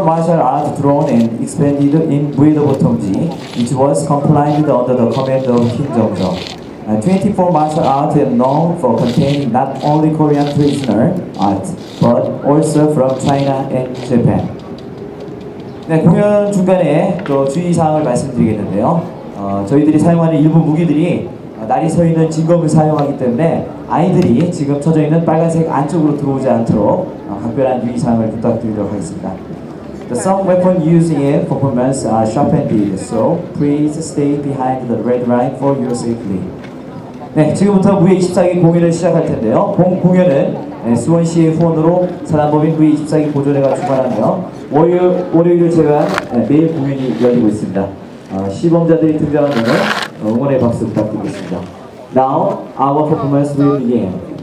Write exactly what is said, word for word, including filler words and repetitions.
martial art drawn and expanded in Moo Ye, which was compiled under the command of King Jong-jo. Uh, twenty-four martial arts are known for containing not only Korean traditional art, but also from China and Japan. 네, 공연 중간에 또 주의사항을 말씀드리겠는데요. 어, 저희들이 사용하는 일부 무기들이 어, 날이 서 있는 진검을 사용하기 때문에 아이들이 지금 쳐져 있는 빨간색 안쪽으로 들어오지 않도록 어, 각별한 유의사항을 부탁드리도록 하겠습니다. The some weapon used in performance are sharpened, so please stay behind the red line for your safety. 네, 지금부터 무예 이십사 기 공연을 시작할 텐데요. 본 공연은 네, 수원시의 후원으로 사단법인 무예 이십사 기 보존회가 주관하며 월요일, 월요일을 제외한 네, 매일 공연이 열리고 있습니다. 어, 시범자들이 등장하는 응원의 박수 부탁드리겠습니다. Now, our performance will begin.